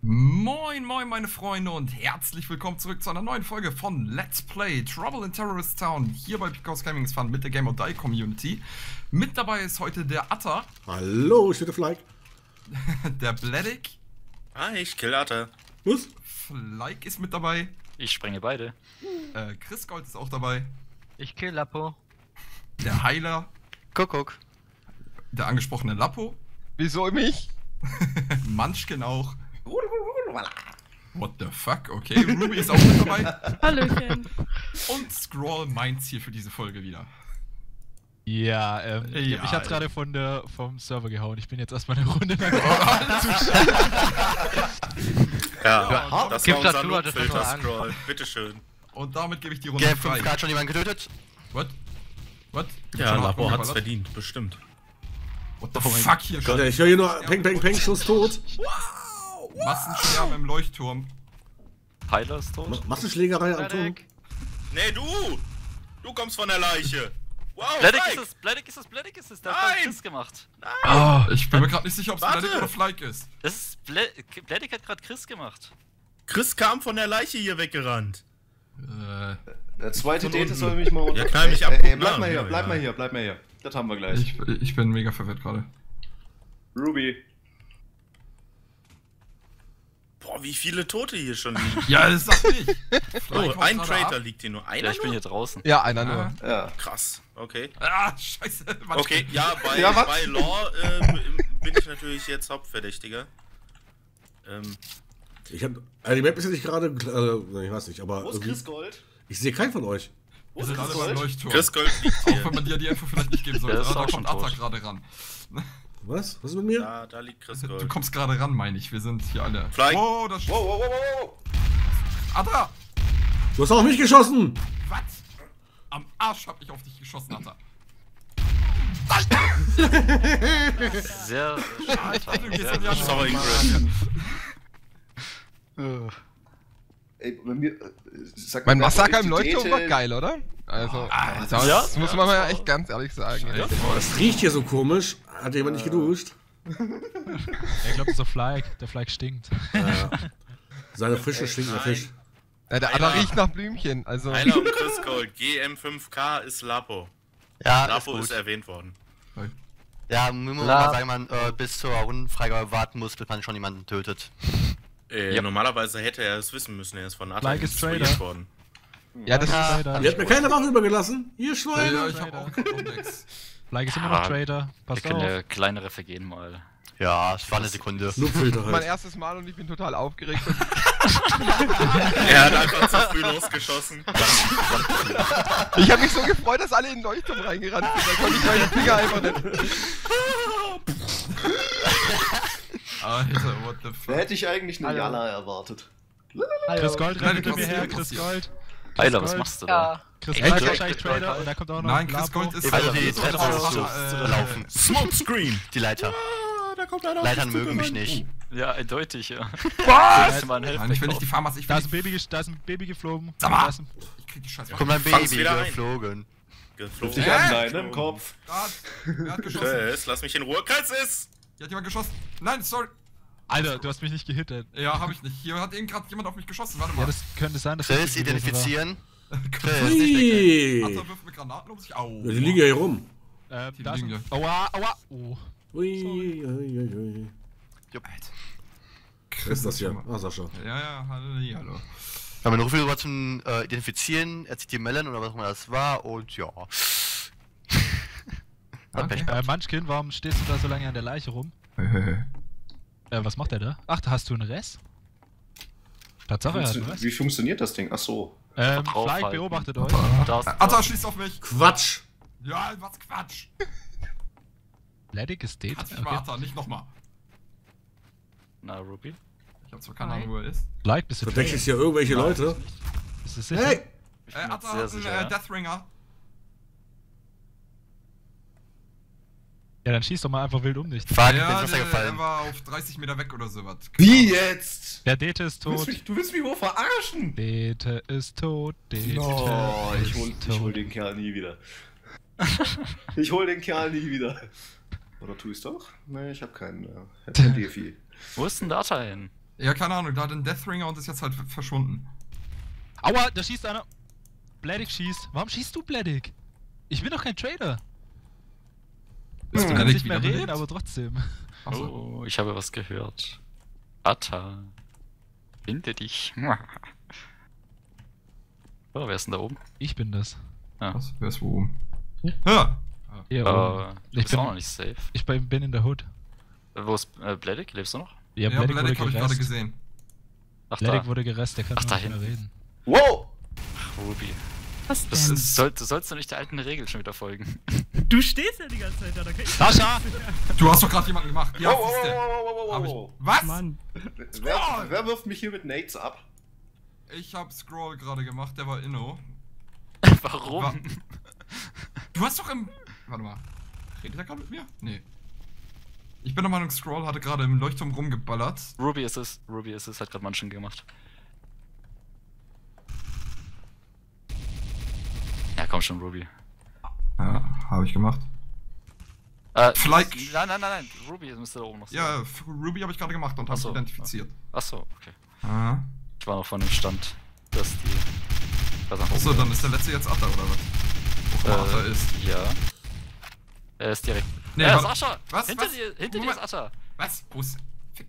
Moin, moin, meine Freunde und herzlich willkommen zurück zu einer neuen Folge von Let's Play Trouble in Terrorist Town hier bei Because Gaming is Fun mit der Game or Die Community. Mit dabei ist heute der Atta. Hallo, ich bin der Flyke. Der Bledick. Hi, ich kill Atta. Was? Flyke ist mit dabei. Ich sprenge beide. Chris Gold ist auch dabei. Ich kill Lapo. Der Heiler. Kuckuck. Der angesprochene Lapo. Wieso mich? Munchkin auch. What the fuck? Okay, Ruby ist auch mit dabei. Hallöchen. Und Scroll meint's hier für diese Folge wieder. Ja, Ja, ich hab's gerade vom Server gehauen. Ich bin jetzt erstmal eine Runde lang. Ja, das Gib war das unser nur, das Loopfilter, fang mal an. Scroll. Bitteschön. Und damit gebe ich die Runde Gap frei. 5 hat schon jemanden getötet? What? What? Ja, Schon Lapo hat's geballert? verdient, bestimmt. What the fuck hier schon? Ich höre hier nur Peng, Peng, Peng, Schuss tot. Massensterben im Leuchtturm. Heiler ist tot. Massenschlägerei am Turm. Bledick. Nee, du! Du kommst von der Leiche! Wow, Bledick Flyke! ist es, Bledick ist es, Bledick ist es. Der hat Nein! Chris gemacht. Oh, ich bin mir gerade nicht sicher, ob es Warte. Bledick oder Flyke ist. Das ist Bledick hat gerade Chris gemacht. Chris kam von der Leiche hier weggerannt. Der zweite Von Date unten. soll mich mal unter. Ja, knall mich ab, Ey, guck bleib nach. mal hier, Ja, bleib ja. mal hier, bleib mal hier. Das haben wir gleich. Ich bin mega verwirrt gerade. Ruby. Boah, wie viele Tote hier schon liegen. Ja, das sag ich. Oh, ein Traitor liegt hier nur. Einer Ja, ich bin nur? hier draußen. Ja, einer nur. Ja. Krass, okay. Scheiße. Okay, ja, bei, Ja, was? bei Law bin ich natürlich jetzt Hauptverdächtiger. Ich hab, also die Map ist ja nicht gerade, ich weiß nicht, aber Wo ist irgendwie, Chris Gold? ich sehe keinen von euch. Wo Wir ist sind Chris alle beim Gold? Leuchtturm. Chris Gold liegt Auch hier. wenn man dir die Info vielleicht nicht geben sollte. Der ist Da auch kommt schon Atta tot. gerade ran. Was? Was ist mit mir? Da liegt Chris Du Gold. kommst gerade ran, meine ich. Wir sind hier alle. Flyke. Oh, das Wow, wow, wow, wow, wow. Atta! Du hast auf mich geschossen! Was? Am Arsch hab ich auf dich geschossen, Atta. Sehr Du gehst in die sehr andere Sorry, Richtung. Chris. Ey, bei mir. Sag Mein mal, Massaker die im Leuchtturm Date- war geil, oder? Also, das Ja? muss man mal echt ganz ehrlich sagen. Ja. Das riecht hier so komisch. Hat jemand nicht geduscht? Ich glaube, das ist der Flyke. Der Flyke stinkt. Seine Frische stinkender nein. Fisch. Ja, der Ader riecht nach Blümchen. Also, Heiler und Chris Gold. GM5K ist Lapo. Ja, ist Lapo gut. ist erwähnt worden. Ja, muss man mal sagen, man bis zur Rundenfreigabe warten muss, bis man schon jemanden tötet. Ja. Normalerweise hätte er es wissen müssen, er ist von Atta Flyke ist instruiert Trader. worden. ja, das Ja. ist Trader. Ihr habt mir keine Waffe übergelassen. Ihr Ja, Schweine. ich hab auch nix. Flyke ist immer Ja, noch Trader. Wir Passt können auf. ja kleinere vergehen mal. Ja, es war eine Sekunde. Loopfilter Mein halt. erstes Mal und ich bin total aufgeregt. Er hat einfach zu früh losgeschossen. Ich habe mich so gefreut, dass alle in den Leuchtturm reingerannt sind. Da konnte ich meine Finger einfach nicht. Alter, what the Da fuck. hätte ich eigentlich eine Jalla erwartet. Chris Gold rennt hinter was mir ist her, hier Chris passiert? Gold. Heiler, was Gold. machst du da? Chris Ey, Gold ist Trader, wahrscheinlich Trader, Trader und da kommt auch noch Nein, ein Chris Lapo. Gold ist... Also die ist Treppe auch- zu äh, laufen. Smokescreen! Die Leiter. Da kommt einer. Leitern mögen mich nicht. Ja, eindeutig, ja. Was? Mal einen Nein, ich will nicht die Farmers, ich Da will ist ein Baby, da ist ein Baby geflogen. Sag mal! Da ist ein- Ich krieg die Scheiße. Kommt mein Fang's Baby wieder ein. geflogen. Geflogen. Dich an deinem Kopf. Wer hat geschossen? Chris, lass mich in Ruhe. Chris ist! Hier hat jemand geschossen. Nein, sorry. Alter, du hast mich nicht gehittet. Ja, hab ich nicht. Hier hat eben gerade jemand auf mich geschossen. Warte mal. Ja, das könnte sein, dass Chris, das gewesen war. identifizieren. Chris. Ui. Atta wirft mit Granaten um sich. Au. Ja, die liegen ja hier rum. Die Da ist liegen ein... ja. Aua, aua. Oh. Ui, ui, ui, ui. Wer ist das hier? Ah, Sascha. Ja, hallo. Wir haben einen Ruf über zum Identifizieren. Er zieht die Melon oder was auch immer das war und ja. Hat Pech gehabt. Munchkin, warum stehst du da so lange an der Leiche rum? Was macht der da? Ach, da hast du einen Rest? Tatsache, er hat einen Rest. Wie funktioniert das Ding? Ach so. Flyke draufhalten. beobachtet euch. Da ist Atta schießt auf mich. Quatsch. Ja, was Quatsch. Ledig ist dead. Hat sich mal Atta, nicht nochmal. Na, Ruby? Ich hab zwar keine Ahnung, wo er ist. Flyke, bist du Verdächtigst hier irgendwelche Leute? Bist du sicher? Hey! Ich bin Atta sehr hat sicher, einen ja. Deathringer. Ja, dann schieß doch mal einfach wild um dich. Fuck, ich bin Ja, ins Wasser der gefallen. war auf 30 Meter weg oder sowas. Wie jetzt? Der Dete ist Du willst, tot. du willst mich wohl verarschen? Dete ist tot. Dete Oh, ich ist hol tot. den Kerl nie wieder. Ich hol den Kerl nie wieder. Oder tu ich's doch? Nee, ich hab keinen. Ich hab kein Defi. Wo ist denn Data hin? Ja, keine Ahnung, da hat ein Deathringer und ist jetzt halt verschwunden. Aua, da schießt einer. Bledig schießt. Warum schießt du, Bledig? Ich bin doch kein Trader. Du kannst Bledig nicht mehr wieder reden, belebt? aber trotzdem. Achso. Oh, ich habe was gehört. Atta. Finde dich. Oh, wer ist denn da oben? Ich bin das. Was? Wer ist wo oben? Ja. Hier Du Ich bist bin- auch noch nicht safe. Ich bin in der Hood. Wo ist Bledig? Lebst du noch? Ja, Bledig Bledig habe ich gerade gerest. gesehen. Ach, Bledig da. wurde gerest, der kann Ach, noch da nicht mehr hinten. reden. Wow! Ruby. Was Das denn? sollst du nicht der alten Regel schon wieder folgen. Du stehst ja die ganze Zeit da, da kann ich... Sascha! Du hast doch gerade jemanden gemacht. Ja, Wow, siehste. Hab ich. wow. Was? Mann. Wer wirft mich hier mit Nades ab? Ich hab Scroll gerade gemacht, der war Inno. Warum? Du hast doch im... Warte mal. Redet er gerade mit mir? Nee. Ich bin der Meinung, Scroll hatte gerade im Leuchtturm rumgeballert. Ruby ist es, hat gerade manchen gemacht. Ja, komm schon, Ruby. Ja, habe ich gemacht. Vielleicht- Nein, Ruby müsste da oben noch sein. Ja, Ruby habe ich gerade gemacht und habe Achso. identifiziert. Achso, okay. Ah. Ich war noch von dem Stand, dass die... Was nach Achso, oben dann ist der letzte jetzt Atta, oder was? Wo Atta ist. Ja. Er ist direkt... Nee, ja, warte. Sascha! Was? Hinter Was? dir ist Moment. Atta! Was? Wo ist... Fick.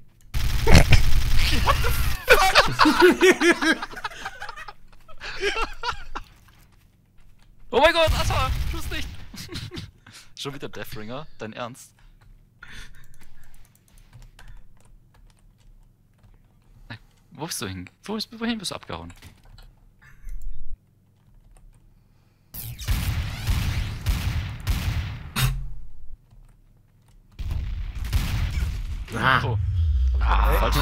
Oh mein Gott, Atta! Tu's nicht! Schon wieder Deathringer? Dein Ernst? Nein, wo bist du hin? Wohin bist du abgehauen? Oh. Falsch.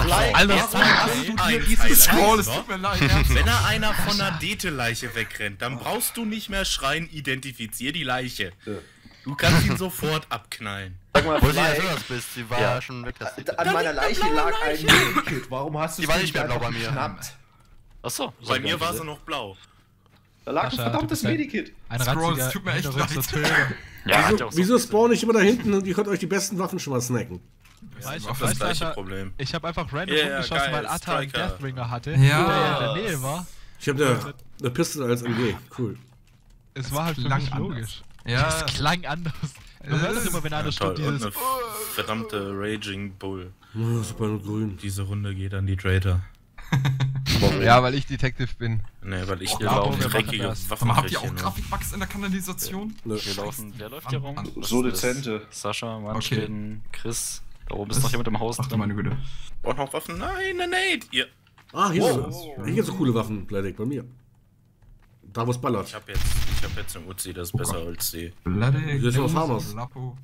Scroll, es tut mir leid. ernsthaft. Wenn er einer von einer Dete-Leiche wegrennt, dann brauchst du nicht mehr schreien, identifizier die Leiche. Du kannst ihn sofort abknallen. Sag mal, Wo sie Fly, also das bist, die war Ja. ja schon weg. Das an meiner Leiche lag ein Medikit. Warum hast du Die es war mir nicht mehr blau einfach bei mir. geschnappt? Achso, Bei mir war sie noch blau. Da lag ein Sascha, verdammtes du bist Medikit. Ein Scroll, ratziger es tut mir echt hinterrückser leid. Töter. Ja, hat ja auch so Wieso viel spawn ich immer da hinten und ihr könnt euch die besten Waffen schon mal snacken? Weißt Das du, Das gleiche Sascha, Problem. ich habe einfach random Yeah, rumgeschossen, weil geil, Atta einen Striker. Deathringer hatte, Ja. der in der Nähe war. Ich habe eine Pistole als MG. Cool. Es war halt für klang mich anders. logisch. Ja. Es klang anders. Man hört das immer, wenn einer Ja, toll. stirbt, Und dieses... eine verdammte Raging Bull. Oh, super und grün. Diese Runde geht an die Traitor. Ja, weil ich Detective bin. Ne, weil ich Oh, hier Labo, auch wir dreckige machen das. Sag mal, habt ihr Waffen auch Grafikbugs in der Kanalisation? Ne. Wir laufen. Wer läuft hier rum? An- Was so ist das? dezente. Sascha, Manschkin, Chris. Da oben ist noch jemand im Haus Ach du drin. meine Güte. Braucht noch Waffen? Nein, nein, nein. Ihr. Ah, hier Wow. sind hier so coole Waffen, Bledig, bei mir. Da wo es ballert. Ich hab jetzt eine Uzi, das ist besser als die. Bledig. Hier ist noch Farmers. Lapo.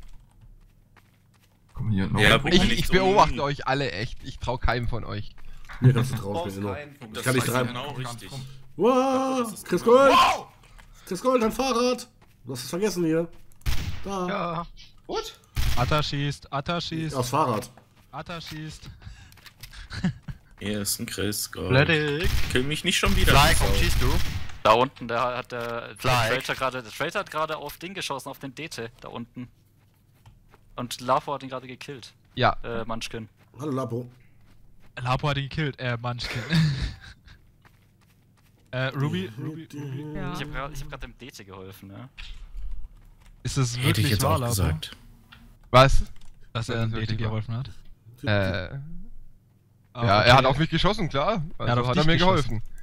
Komm hier noch. Ja, Ich, nicht ich so beobachte ein- euch alle echt. Ich trau keinem von euch. Hier kannst du drauf Brauchst gehen, genau. keinen von Das kann nicht weiß treiben. Genau richtig. Wow, Chris Gold! Chris Gold, dein Fahrrad! Du hast es vergessen hier. Da. Ja. What? Atta schießt, Aufs Fahrrad. Atta schießt. Hier ist ein Chris. Gold. Bledig. Kill mich nicht schon wieder. Fly, du komm, Sau. schießt du. Da unten, der Fly. Traitor hat gerade auf Ding geschossen, auf den Dete, da unten. Und Lafo hat ihn gerade gekillt. Ja. Manschkin. Hallo Lapo. Lapo hat ihn gekillt, Manschkin. Ruby. Ja. Ich hab gerade dem Dete geholfen, ja. Ist es Hätte ich wirklich jetzt wahr, auch Lapo, gesagt. Was? dass er Das dem ist Dete wirklich wahr. geholfen hat? Ah, Ja, okay. er hat auf mich geschossen, klar. hat Also auf hat er dich mir geschossen. geholfen.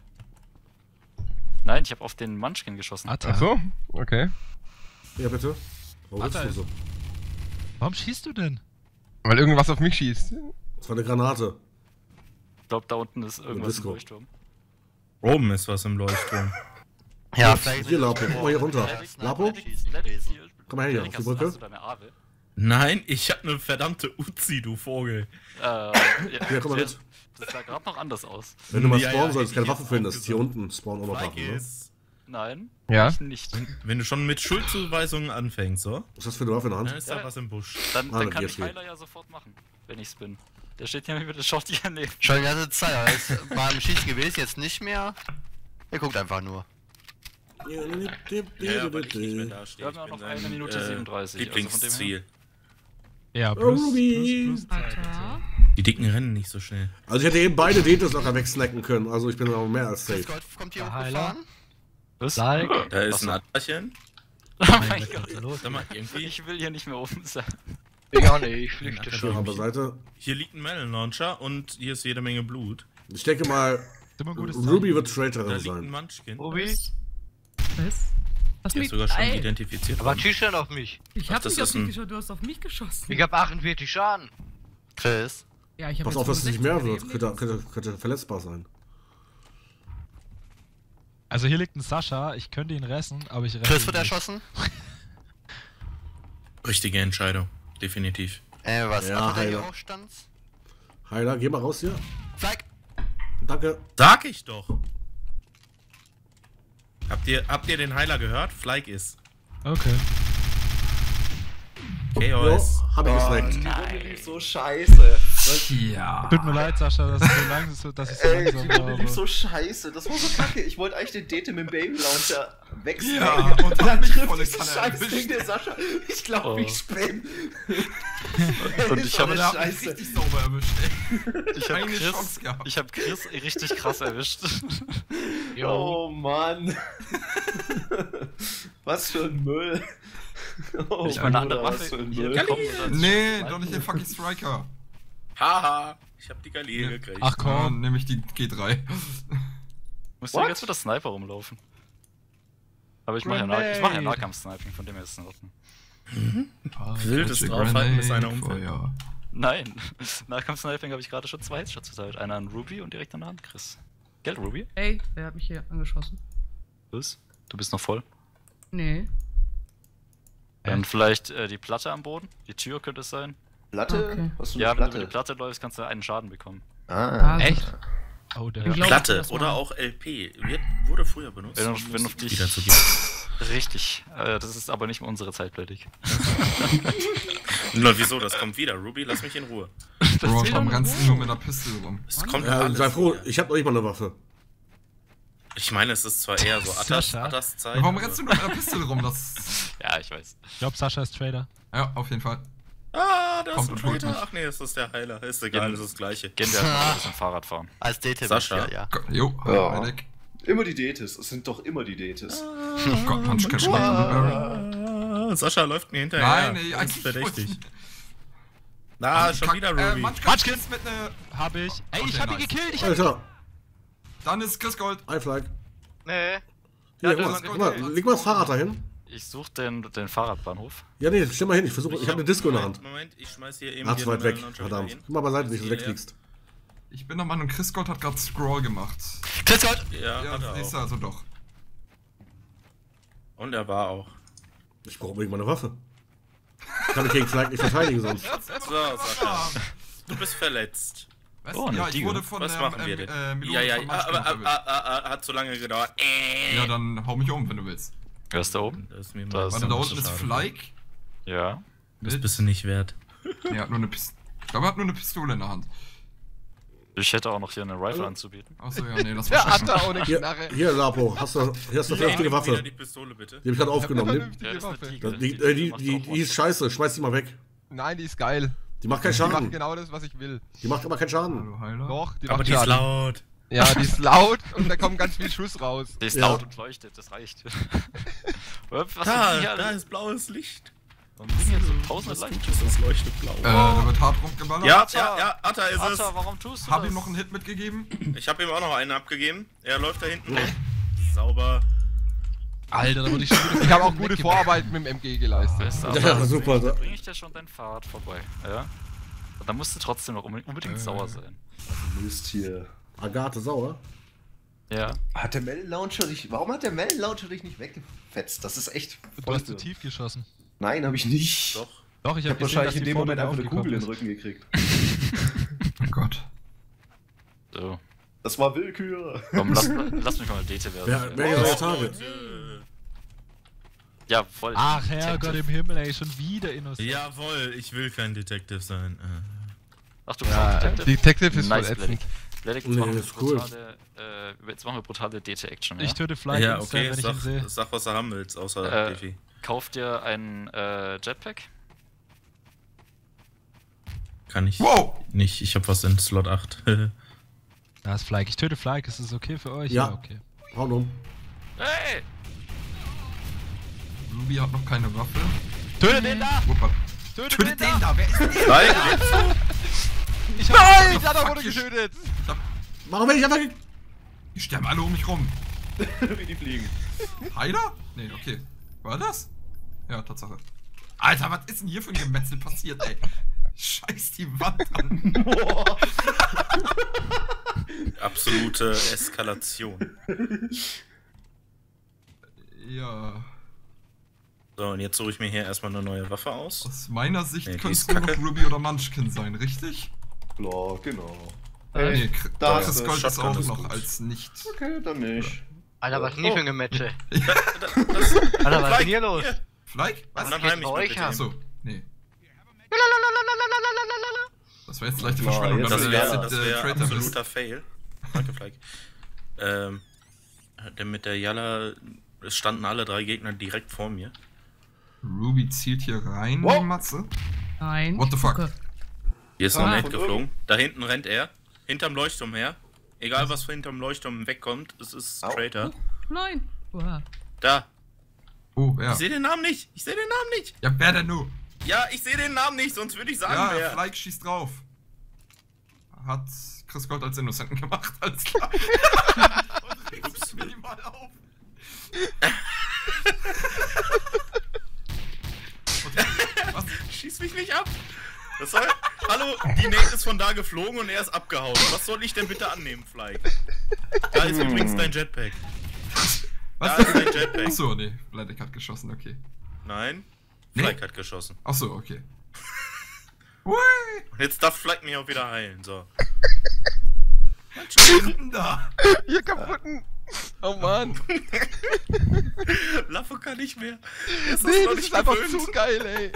Nein, ich habe auf den Munchkin geschossen. Atta. Ach so? Okay. Ja, bitte. Warum Alter. bist du so? Warum schießt du denn? Weil irgendwas auf mich schießt. Das war eine Granate. Ich glaube, da unten ist irgendwas im Disco. Leuchtturm. Oben ist was im Leuchtturm. Ja, Hier, Lapo, guck mal hier runter. Lapo, komm mal her hier, auf die Brücke. Hast du deine Awe? Nein, ich hab eine verdammte Uzi, du Vogel. Ja, Hier, komm mal mit. Das sah gerade noch anders aus. Wenn du mal Ja, spawnen ja, sollst, hätte keine ich Waffe jetzt findest, auch hier gesagt. unten spawnen auch noch Waffen, ne? Feigis. Nein, Ja? ich nicht. Wenn du schon mit Schuldzuweisungen anfängst, so, Was ist das für eine Waffe in der dann Hand? ist da was im Busch. Dann dann kann geht's ich nicht. Heiler ja sofort machen, wenn ich's bin. Der steht hier mit der schaut hier neben. Schon die ganze Zeit, aber ist beim Schießen gewesen, jetzt nicht mehr. Er guckt einfach nur. Ja, weil ich nicht mehr da stehe. Wir haben ja noch 1 Minute 37, also von dem Lieblingsziel. Ja, Ruby. plus Zeit. Atta. Die Dicken rennen nicht so schnell. Also ich hätte eben beide Detes locker wegsnacken können, also ich bin aber mehr als safe. Chris kommt hier Heiler. hochgefahren. Was? Like. Da ist ein Atterchen. Oh mein Gott. Sag mal, irgendwie. Ich will hier nicht mehr oben sein. Ja, nee, ich fliege Auf der anderen Seite. Hier liegt ein Melon Launcher und hier ist jede Menge Blut. Ich denke mal, Immer ein gutes Ruby wird Da Traitorin liegt ein sein. Munchkin. Ruby, Was? Was Der ist sogar schon identifiziert. aber schießt schon auf mich. Ich Ach, hab das nicht auf ist dich ein- geschossen, du hast auf mich geschossen. Ich hab 48 Schaden. Chris. Ja, ich hab Pass jetzt auf, dass es nicht mehr 65 wird. Könnte verletzbar sein. Also hier liegt ein Sascha, ich könnte ihn retten, aber ich rette Chris ihn wird nicht. erschossen. Richtige Entscheidung. Definitiv. Was Ja, hat er hier Heiler. auch stand? Heiler, geh mal raus hier. Zeig. Danke. Sag ich doch! Habt ihr den Heiler gehört? Flyke ist. Okay. Chaos. Jo, hab ich gesnackt. Die Runde lief so scheiße. Ja. Tut mir leid, Sascha, dass ich so Ey, langsam die Runde lief war. so scheiße. Das war so kacke. Ich wollte eigentlich den Dete mit dem Baby Launcher wechseln. Ja, und und dann hab mich trifft volle dieses Kanne scheiß erwischt. Ding der Sascha. Ich glaube, Oh. ich spam. Und ich habe Aber der hat mich scheiße. richtig sauber erwischt, ey. Ich habe Keine Chris, Chance gehabt. ich hab Chris richtig krass erwischt. Oh Mann. Was für ein Müll. Oh, Ich meine, eine Bruder, andere was Waffe für ein hier Müll. bekommen und dann Nee, schießt doch nicht den fucking Striker. Haha. Ich hab die Gallier gekriegt. Ach komm. Nämlich die G3. Muss ja jetzt mit der Sniper rumlaufen. Aber ich mache ja, Grenade. Nahkampf-Sniping, von dem her ist es in Ordnung. Wildes Draufhalten, bis einer umfällt. Ja. Nein, Nahkampf-Sniping habe ich gerade schon 2 Headshots verteilt. Einer an Ruby und direkt an der Hand, Chris. Gell, Ruby? Ey, wer hat mich hier angeschossen? Was? Du bist noch voll. Nee. Dann vielleicht die Platte am Boden. Die Tür könnte es sein. Platte? Okay. Was für Ja, eine wenn du über die Platte? Platte läufst, kannst du einen Schaden bekommen. Ah. Echt? Oh, der Ich glaub, Platte das war- oder auch LP. Wurde früher benutzt. Wenn du um auf dich- wieder zu geben. Richtig. Das ist aber nicht unsere Zeit, Blödig. Na, wieso? Das kommt wieder. Ruby, lass mich in Ruhe. Bro, warum rennst du nur mit einer Pistole rum? Es kommt Ja, alles sei froh, wieder. ich hab noch nicht mal eine Waffe. Ich meine, es ist zwar eher so Sascha? Atas Zeit. Warum aber- rennst du nur mit einer Pistole rum? Das. Ja, ich weiß. Ich glaube, Sascha ist Trader. Ja, auf jeden Fall. Ah, das Kommt ist und ein holt Traitor. mich. Ach nee, das ist der Heiler. Ist egal, das ist das gleiche. Gehen wir erstmal ein bisschen Fahrrad fahren. Als DT. Sascha? Ja. Jo, Ja. weg. Immer die Detes. Es sind doch immer die Detes. Oh Gott, Mensch, Ah, Sascha läuft mir hinterher. Nein, ey, das ist eigentlich verdächtig. wollte Na, schon wieder Ruby. Munchkin ist mit ne. Hab ich. Ey, Okay, ich hab ihn nice. gekillt. Ich Alter, Dann ist Chris Gold. ein Flag. Nee. Hier, Ja, guck das mal, guck mal, leg mal das Fahrrad dahin. Ich suche den Fahrradbahnhof. Ja, nee, stell mal hin, ich hab eine Disco in der Hand. Moment, ich schmeiß hier eben Ah, hier zu weit den weg, Launcher wieder verdammt. hin. Guck mal beiseite, nicht, dass du Hier, wegfliegst. Ich bin der Meinung, Chris Gold hat gerade Scroll gemacht. Chris Gold. Ja, Ja, hat er siehst du auch. also doch. Und er war auch. Ich brauche unbedingt mal eine Waffe. Ich kann mich gegen Flag nicht verteidigen sonst. So, Sascha. Du bist verletzt. Was? Oh, eine ja, ich Digo. wurde von Was machen wir denn? Melone Ja, ja, von Munchkin erwischt. hat zu lange gedauert. Ja, dann hau mich um, wenn du willst. Wer ist da oben? Das ist mir Da mal ist Warte, ein da bisschen unten ist schade. Flyke. Ja. Das bist du nicht wert. Er hat nur eine Pistole. Ich glaube, er hat nur eine Pistole in der Hand. Ich hätte auch noch hier eine Rifle anzubieten. Achso, ja, nee, das Der war hat schon. da auch eine Hier, Knarre. hier Lapo, hier hast du eine vernünftige Wieder Waffe. die Pistole, bitte. Die hab ich gerade aufgenommen. Eine Die, vernünftige ist eine Waffe. Diegel. die ist scheiße, schmeiß die mal weg. Nein, die ist geil. Die macht keinen Die macht Schaden. genau das, was ich will. Die macht aber keinen Schaden. Hallo, Heiler. Doch, die Aber macht die ist Schaden. laut. Ja, die ist laut und da kommt ganz viel Schuss raus. Die ist Ja. laut und leuchtet, das reicht. Was Da, sind hier da alle? ist blaues Licht. Warum sind hier so tausende Licht? Das leuchtet blau. Da wird hart rumgeballert. Ja, Atta. ja, ja, Atta ist es. Alter, warum tust du Hab das? ihm noch einen Hit mitgegeben. Ich habe ihm auch noch einen abgegeben. Er läuft da hinten weg. Sauber. Alter, da wurde ich schon wieder. Ich habe auch gute Vorarbeit mit dem MG geleistet. Beste Ja, Arbeit. super. Da bring ich dir schon dein Fahrrad vorbei. Ja? Und dann musst du trotzdem noch unbedingt sauer sein. Mist hier. Agathe sauer. Ja. Hat der Melon-Launcher dich. Warum hat der Melon-Launcher dich nicht weggefetzt? Das ist echt. Du hast zu tief geschossen. Nein, habe ich nicht. Doch. Doch, ich Ich hab habe gesehen, wahrscheinlich dass in die dem vorne Moment einfach eine aufgekommen Kugel in den ist. Rücken gekriegt. Oh Gott. So. Das war Willkür. Komm, lass mich mal DT werden. Wer hier seine Tage? Ja, voll. Ach, Herrgott im Himmel, ey, schon wieder innocent. Jawohl, ich will kein Detective sein. Ach du Ja, Detective. Detective ist Nice, voll ätzend. Bledick, Nee, das ist cool. jetzt machen wir brutale DT-Action. Ja? Ich töte Fly Ja, instant, okay, wenn ich ihn sehe. sag, was du haben willst, außer Defi. Kauf dir ein Jetpack. Kann ich Wow! nicht. Ich hab was in Slot 8. Da ist Flyke. Ich töte Flyke. Ist das okay für euch? Ja. Okay. Haut um. Hey! Ruby hat noch keine Waffe. Töte den da! Wuppa. Töte Tötet den da! Wer ist denn der? Nein! Nein! Jana wurde getötet! Warum bin ich einfach... Die sterben alle um mich rum. Wie die fliegen. Heiler? Nee, okay. War das? Ja, Tatsache. Alter, was ist denn hier für ein Gemetzel passiert, ey? Scheiß die Wand an. Boah. Absolute Eskalation. Ja. So, und jetzt suche ich mir hier erstmal eine neue Waffe aus. Aus meiner Sicht Nee, die könnte es ist nur noch kacke. Ruby oder Munchkin sein, richtig? Klar, genau. Nee, da Chris ist Gold ist Shotgun auch ist noch gut. als nicht. Okay, dann nicht. Alter, was ist denn hier für ein Gematche? Das, Alter, was ist denn hier los? Flake? Was? und dann geht heim mich bei mal euch bitte. ab? Achso, nee. Das wäre jetzt leichte Verschwendung, jetzt wenn Das wir Ja, wäre jetzt wär Traitor bist. absoluter Fail. Danke, Flake. Denn mit der Yalla, es standen alle 3 Gegner direkt vor mir. Ruby zielt hier rein, Wow. Matze. Nein. What the fuck? Gucke. Hier ist Ah, ein Nate von geflogen. Da hinten rennt er. Hinterm Leuchtturm her. Egal was hinterm Leuchtturm wegkommt, es ist Au. Traitor. Nein. Oha. Da. Oh, wer? Ich sehe den Namen nicht. Ich sehe den Namen nicht. Ja, wer denn nur? Ja, ich sehe den Namen nicht, sonst würde ich sagen, Ja, wer. Flake schießt drauf. Hat Chris Gold als Innocenten gemacht, alles klar. Und regst minimal auf. Was? Schieß mich nicht ab. Was soll? Hallo, die Nate ist von da geflogen und er ist abgehauen. Was soll ich denn bitte annehmen, Flake? Da ist übrigens dein Jetpack. Da Was? ist dein Jetpack. Achso, nee, Bladek hat geschossen, okay. Nein, Nee? Flake hat geschossen. Achso, okay. Hui! Und jetzt darf Flake mich auch wieder heilen, so. Was steht denn da? Ihr kaputten. Oh Mann. Lafo kann nicht mehr. Das Nee, noch das nicht ist einfach gewöhnt. zu geil, ey.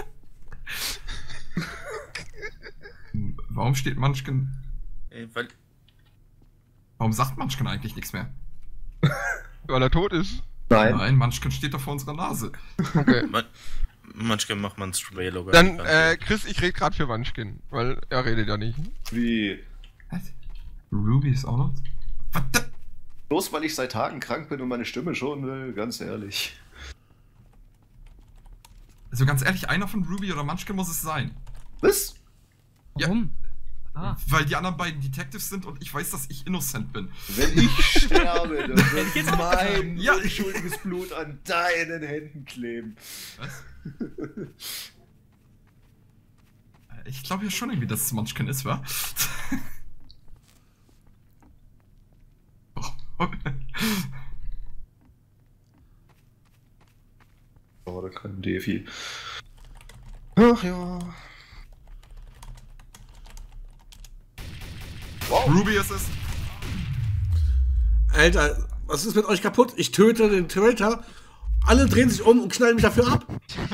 Warum steht Munchkin... Ey, weil Warum sagt Munchkin eigentlich nichts mehr? Weil er tot ist. Nein. Nein, Munchkin steht doch vor unserer Nase. Okay. manchmal macht man ein Stray-Logo. Dann, Chris, ich rede gerade für Munchkin, weil er redet ja nicht. Wie? Was? Ruby ist auch noch... Was da? Bloß weil ich seit Tagen krank bin und meine Stimme schon will, ganz ehrlich. Also ganz ehrlich, einer von Ruby oder Munchkin muss es sein. Was? Ja. Warum? Ah. Weil die anderen beiden Detectives sind und ich weiß, dass ich innocent bin. Wenn ich sterbe, dann wird mein Ja. unschuldiges Blut an deinen Händen kleben. Was? Ich glaube ja schon irgendwie, dass es Munchkin ist, wa? Oh, da kann Defi. Ach ja. Wow. Ruby ist es. Alter, was ist mit euch kaputt? Ich töte den Traitor. Alle drehen sich um und knallen mich dafür ab.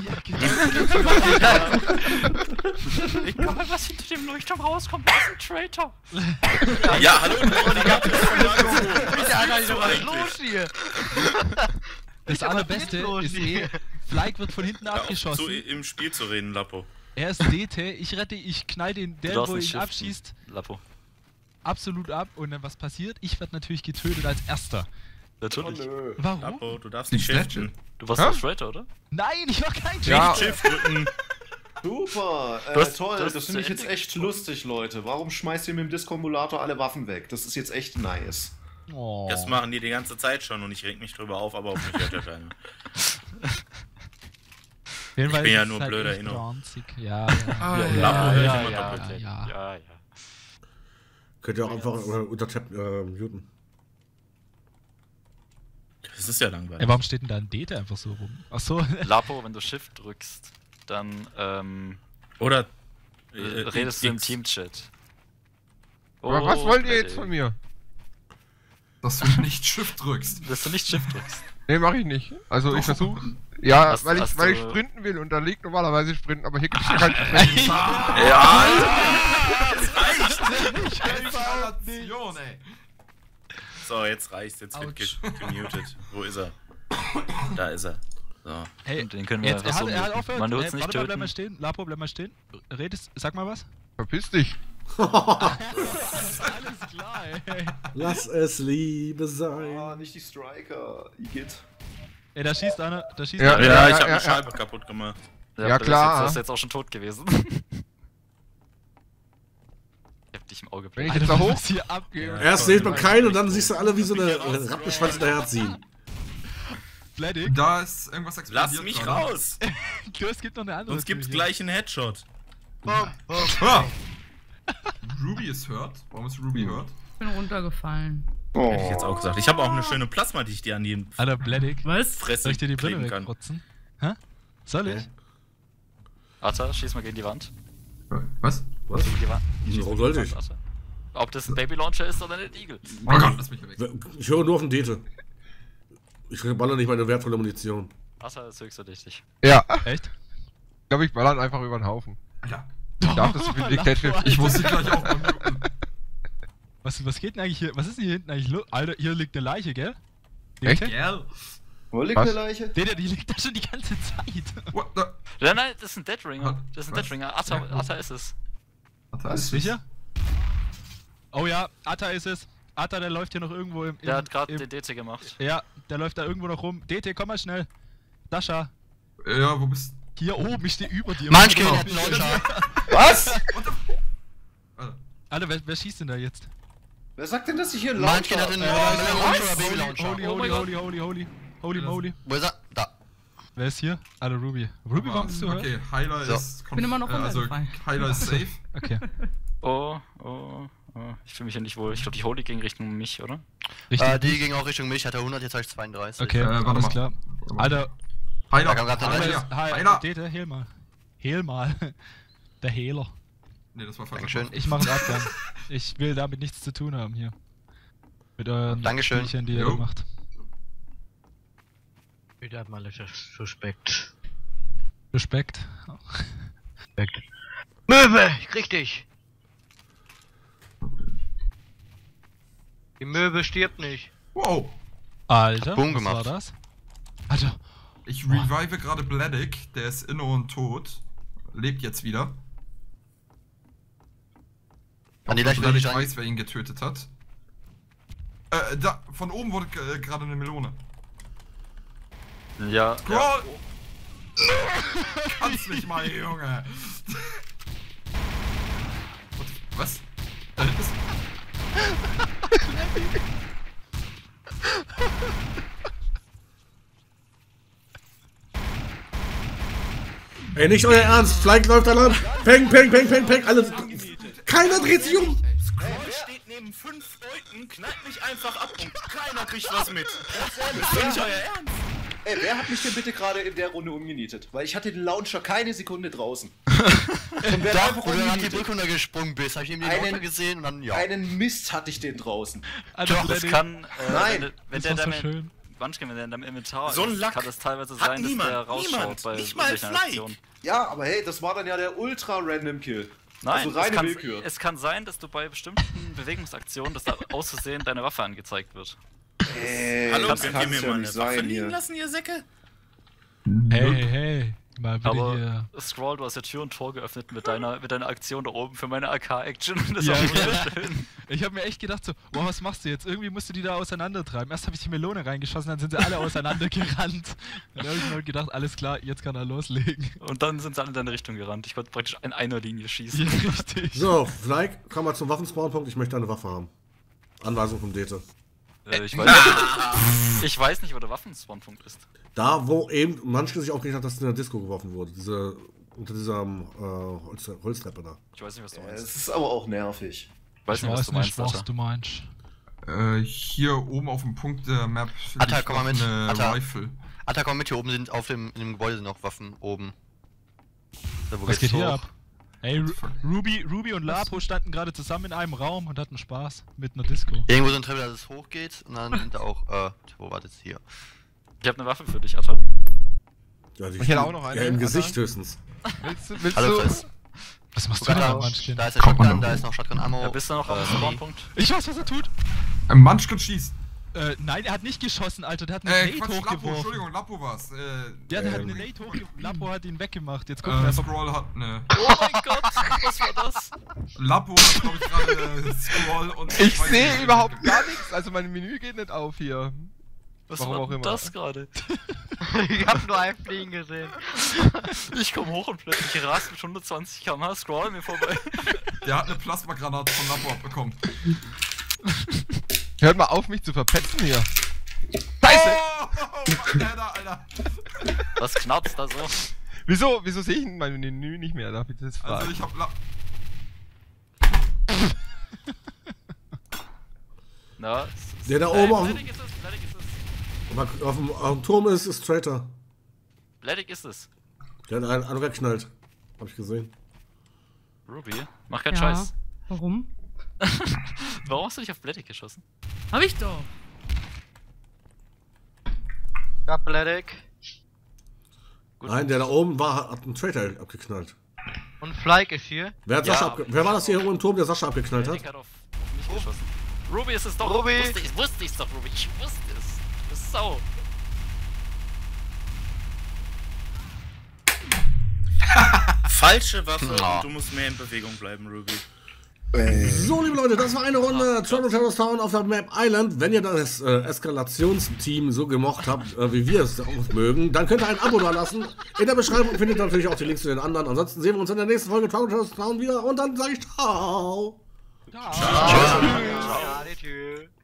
Ich kann mal was hinter dem Leuchtturm rauskommt, das ist ein Traitor. Ja, hallo, die gab es von da geflogen. Was ist los hier? Das Allerbeste los ist hier? Flyke wird von hinten Hör auf, abgeschossen. im Spiel zu reden, Lapo. Er ist DT, ich rette, ich knall den, der wo ihn abschießt, Lapo. absolut ab. Und dann was passiert? Ich werde natürlich getötet als Erster. Oh, Natürlich. nö. Warum? Lapo, du darfst Die nicht shiften. Du warst Hä? doch Traitor, oder? Nein, ich war kein Ja. Shift drücken. Super, Du hast- toll, du hast das finde ich zu jetzt Ende echt gesprochen. lustig, Leute. Warum schmeißt ihr mit dem Diskomulator alle Waffen weg? Das ist jetzt echt nice. Oh. Das machen die ganze Zeit schon und ich reg mich drüber auf, aber auf mich hört ja keiner. Ich bin ja nur blöder Inno. Ja, Ah, ja. ja. Lapo höre ich ja, immer ja, doppelt. ja. Ja, ja. Könnt ihr auch einfach unter Tab muten. Das ist ja langweilig. Ja, warum steht denn da ein DT einfach so rum? Achso. Lapo, wenn du Shift drückst, dann Oder redest du im X. Teamchat. Aber was wollt ihr jetzt von mir? Dass du nicht Shift drückst. Dass du nicht Shift drückst. Nee, mach ich nicht. Also ich versuche. Ja, Hast- weil ich hast weil ich du- sprinten will und da liegt normalerweise Sprinten, aber hier gibt's ja kein Sprinten. Ja, Eskalation, ey. so, jetzt reicht's. Jetzt wird gemutet. Wo ist er? Da ist er. So. Hey, Und den können wir jetzt, einfach so er hat muten. aufgehört. Man wird's nicht Warte mal, bleib töten. mal stehen. Lapo, bleib mal stehen. Redest, sag mal was. Verpiss dich. Alles klar, ey. Lass es Liebe sein. Oh, nicht die Striker. Igitt. Ey, da schießt einer, da schießt Ja, einer. Ja, ich ja, hab ja, eine Scheibe kaputt gemacht. Ja, klar. Das ist jetzt auch schon tot gewesen. Ich hab dich im Auge. Wenn ich Alter, jetzt da hoch... was hier abgeht. Erst sieht man keinen und dann siehst du alle wie so eine Rattenschwanz hinterherziehen. Fleddig, Da ist irgendwas explodiert. Lass mich gerade. raus! es gibt noch eine andere. Sonst gibt's Tür gleich einen Headshot. Ah. Ruby ist hurt. Warum ist Ruby hurt? Ich bin runtergefallen. Hätte ich jetzt auch gesagt. Ich habe auch eine schöne Plasma, die ich dir an die hier. Alter, Fleddig. Was? Fresse Soll ich dir die Brille kleben kann. wegputzen? Hä? Soll ich? Atta, schieß mal gegen die Wand. Was? Was? Gegen die Wand. Warum sollte ich? Atta. Ob das ein Baby Launcher ist oder ein Eagle. Oh Gott, lass mich hier weg. Ich höre nur auf den Dete. Ich baller nicht meine wertvolle Munition. Atta ist höchst verdächtig. Ja, Echt? ich glaube, ich ballern einfach über den Haufen. Alter, Ich darf das für Dictator. ich muss sie gleich auch mal muten. Was geht denn eigentlich hier? Was ist denn hier hinten eigentlich los? Alter, hier liegt eine Leiche, gell? Echt? Gell? Wo liegt Was? eine Leiche? Der, die liegt da schon die ganze Zeit. What the? Nein, das ist ein Dead Ringer. Das ist ein Was? Dead Ringer. Atta ist es. Alter, ist Sicher? Oh ja, Atta ist es. Atta, der läuft hier noch irgendwo im... Der hat gerade den DT gemacht. Ja, der läuft da irgendwo noch rum. DT, komm mal schnell. Dasha. Ja, wo bist Hier oben, ich stehe über dir. Munchkin Genau. hat einen Launcher. Was? Alter, Alter, wer schießt denn da jetzt? Wer sagt denn, dass ich hier einen Munchkin Launcher hat einen habe? Launcher oder Baby Launcher. Holy, Oh mein holy moly. Wo ist er? Da. Wer ist hier? Alter, Ruby. Ruby, warum bist du hört? okay, Heiler So. ist... bin immer noch also, runtergefallen. Heiler ist safe. Okay. Oh. Ich fühle mich ja nicht wohl. Ich glaube, die Holy ging Richtung mich, oder? Richtig. Die ging auch Richtung mich, hatte 100, jetzt habe ich 32. Okay, warte alles mal. klar. Alter, Heiler, Da kam grad der Heiler, Heiler. Heiler. Heiler. Dete, heal mal. Heal mal. Der Heiler. Nee, das war falsch. Dankeschön. Ich mache einen Abgang. Ich will damit nichts zu tun haben hier. Mit euren Dankeschön. Spielchen, die ihr Jo. da macht. Wieder mal Suspekt. Respekt. Möwe, ich krieg dich. Die Möwe stirbt nicht. Wow. Alter, Boom was war gemacht. das? Alter, Ich revive gerade Bladdick, der ist inne und tot. Lebt jetzt wieder. An die Leiche will Bladdick ich weiß, wer ihn getötet hat. Da, von oben wurde gerade eine Melone. Ja. Crawl! Kannst mich mal, Junge! Was? Da hinten ist... Ey, nicht euer Ernst. Flyke läuft da lang. Peng, peng, peng, peng, peng. Alle. Keiner dreht sich um. Scroll steht neben 5 Leuten, knallt mich einfach ab und keiner kriegt was mit. Das ist doch nicht euer Ernst. Ey, wer hat mich denn bitte gerade in der Runde umgenietet? Weil ich hatte den Launcher keine Sekunde draußen. Und wer Doch, einfach wo du nach die umgenietet? Brücke runtergesprungen bist, hab ich eben den Einen- Launcher gesehen und dann, ja. Einen Mist hatte ich den draußen. Alter, Doch, das Bladdick, kann. Nein, wenn das der war so damit. schön. Munchkin, wenn der in deinem Inventar So ein ist, Lack kann es teilweise hat sein, dass niemand, der rausschaut niemand, bei nicht mal solchen Flake. Aktionen. Ja, aber hey, das war dann ja der ultra-random-Kill. Nein, Also reine es, Willkür. es kann sein, dass du bei bestimmten Bewegungsaktionen, dass da aus Versehen deine Waffe angezeigt wird. Hallo, das könnt ihr kann's mir ja mal nicht eine Waffe sein liegen hier. lassen, ihr Säcke? Hey. Mal bitte Aber hier. Scroll, du hast ja Tür und Tor geöffnet mit deiner Aktion da oben für meine AK-Action. Das Ja, war ja. wunderschön. Ich habe mir echt gedacht so, boah, was machst du jetzt? Irgendwie musst du die da auseinandertreiben. Erst habe ich die Melone reingeschossen, dann sind sie alle auseinandergerannt. Dann habe ich mir gedacht, alles klar, jetzt kann er loslegen. Und dann sind sie alle in deine Richtung gerannt. Ich konnte praktisch in einer Linie schießen. Ja, richtig. So, Flyke, komm mal zum Waffenspawnpunkt. Ich möchte eine Waffe haben. Anweisung vom Dete. Ich weiß nicht, wo der Waffenspawnpunkt ist. Da, wo eben Munchkin sich aufgeregt hat, dass in der Disco geworfen wurde. Unter dieser Holztreppe da. Ich weiß nicht, was du Es meinst. ist aber auch nervig. Ich weiß nicht, was du meinst, was Alter. du meinst. Hier oben auf dem Punkt der Map Atta, liegt komm mal noch mit. eine Atta. Rifle. Atta, komm mit, hier oben sind in dem Gebäude sind noch Waffen oben. Da, wo Was geht's geht hier hoch? ab? Ey, Ruby und Lapo standen gerade zusammen in einem Raum und hatten Spaß mit einer Disco. Irgendwo so ein Treppe, dass es hochgeht und dann sind da auch, wo war das hier? Ich habe eine Waffe für dich, Atta. Ja, die Ich hätte auch noch eine, Ja, im Alter. Gesicht höchstens. Willst Hallo, du? Chris. Was machst du da, Da, Munchkin? da ist der Kommt man Shotgun, da da hoch? ist noch Shotgun Ammo. Ja, bist du noch am Spawnpunkt? Ich weiß, was er tut. Munchkin schießt. Nein, er hat nicht geschossen, Alter. Der hat einen Nate Lapo, hochgeworfen. Entschuldigung, Lapo war's. Ja, der hat einen Nate hochgeworfen. Lapo hat ihn weggemacht. Jetzt guck Scroll hat ne. Oh mein Gott, was war das? Lapo hat, glaube ich, gerade Scroll und... Ich sehe überhaupt gar nichts. Also mein Menü geht nicht auf hier. Was Warum war auch denn immer. das gerade? Ich hab nur einen Fliegen gesehen. Ich komm hoch und plötzlich rast mit 120 km/h Scroll mir vorbei. Der hat eine Plasmagranate von Lapo abbekommen. Hört mal auf, mich zu verpetzen hier. Scheiße! Alter. Was knarzt da so? Wieso sehe ich mein Menü nicht mehr? Darf ich das fragen? Also ich hab Na, Der da oben auf Bledig ist es, Bledig ist es. auf dem Turm ist Traitor. Bledig ist es. Der hat einen weggeknallt. Hab ich gesehen. Ruby, mach keinen Ja. Scheiß. Warum? Warum hast du nicht auf Bledig geschossen? Hab ich doch. Athletic. Nein, der da oben war, hat einen Traitor abgeknallt. Und Flyke ist hier. Wer hat Ja, Sascha wer war das hier oben im Turm, der Sascha abgeknallt Bledig hat? hat auf mich geschossen. Ruby ist es doch. Ruby. Wusste ich's doch, Ruby. Ich wusste es. Du bist Sau. Falsche Waffe und du musst mehr in Bewegung bleiben, Ruby. So, liebe Leute, das war eine Runde Trouble Terrorist Town auf der Map Island. Wenn ihr das Eskalationsteam so gemocht habt, wie wir es auch mögen, dann könnt ihr ein Abo da lassen. In der Beschreibung findet ihr natürlich auch die Links zu den anderen. Ansonsten sehen wir uns in der nächsten Folge Trouble Terrorist Town wieder und dann sage ich ciao. Ciao. Ciao.